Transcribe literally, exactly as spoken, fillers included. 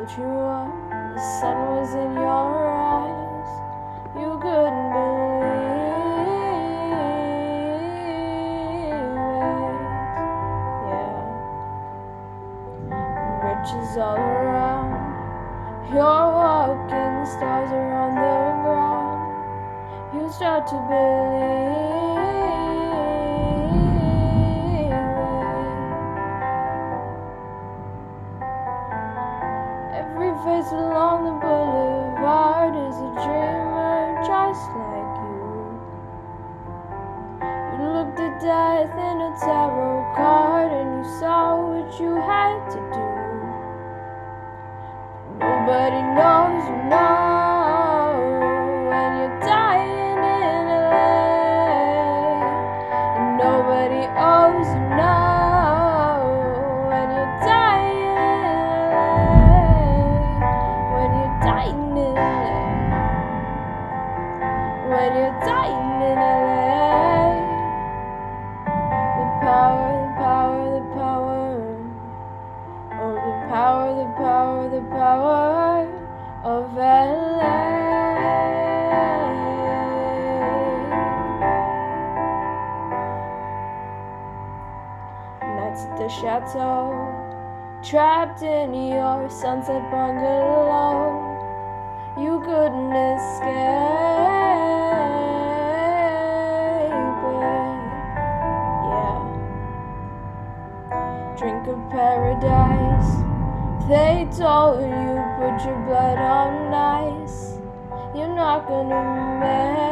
told you what the sun was in your eyes, you couldn't believe it. Yeah, riches all around, you're walking, stars are on the ground. You start to believe it. Every face along the boulevard is a dreamer just like you. You looked at death in a tarot card and you saw what you had to do. Nobody knows you know when you're dying in L A, and nobody owes you know when you're dying in L A, when you're dying in L A, when you're dying in L A. The power, the power, the power. Oh, the power, the power, the power of L A. Nights at the chateau, trapped in your sunset bungalow, you couldn't escape it. Yeah. Drink of paradise, they told you put your blood on ice, you're not gonna make